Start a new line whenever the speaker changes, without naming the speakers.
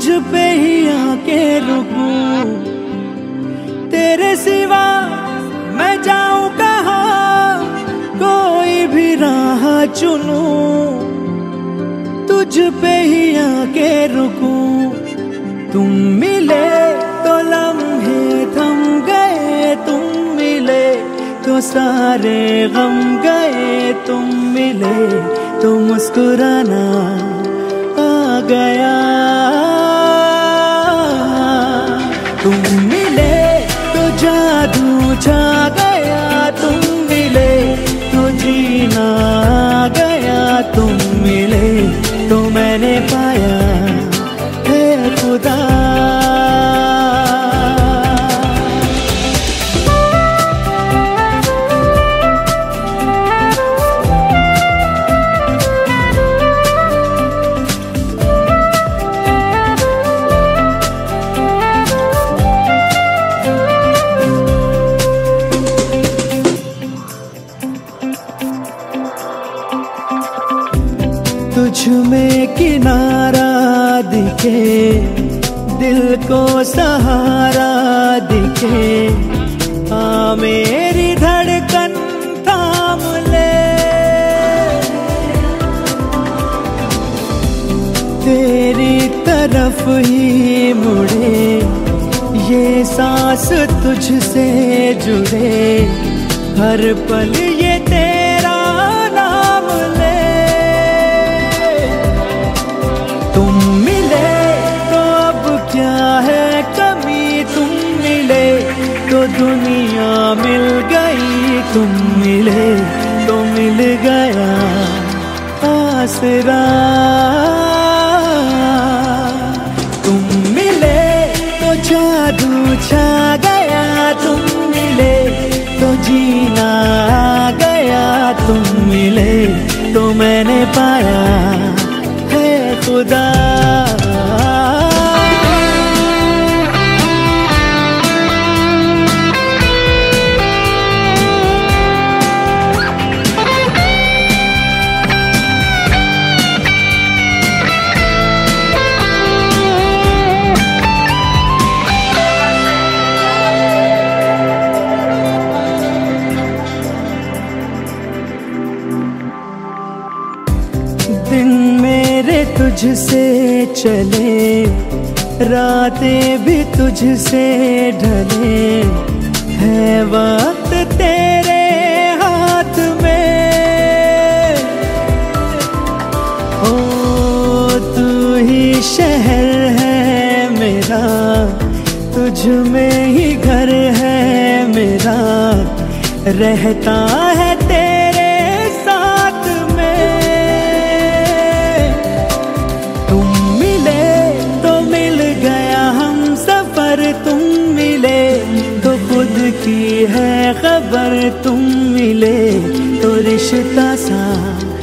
पे ही आके रुकूं, तेरे सिवा मैं जाऊं कहाँ, कोई भी राह चुनूं, तुझ पे ही आके रुकूं। तुम मिले तो लम्हे थम गए, तुम मिले तो सारे गम गए, तुम मिले तो मुस्कुराना आ गया। तुम मिले तो जादू छा गया, तुम मिले तो जीना आ गया, तुम मिले तो मैंने पाया है खुदा। तुझ में किनारा दिखे, दिल को सहारा दिखे, आ मेरी धड़कन थाम ले। तेरी तरफ ही मुड़े ये सांस, तुझसे जुड़े हर पल ये तेरा नाम ले। तुम मिले तो अब क्या है कमी, तुम मिले तो दुनिया मिल गई, तुम मिले तो मिल गया आसरा। तुम मिले तो जादू छा गया, तुम मिले तो जीना आ गया, तुम मिले तो मैंने पाया है खुदा। दिन मेरे तुझसे चले, रातें भी तुझसे ढले, है वक्त तेरे हाथ में। ओ तू ही शहर है मेरा, तुझ में ही घर है मेरा, रहता है तेरे साथ में। तुम मिले तो मिल गया हम सफर, तुम मिले तो खुद की है खबर, तुम मिले तो रिश्ता सा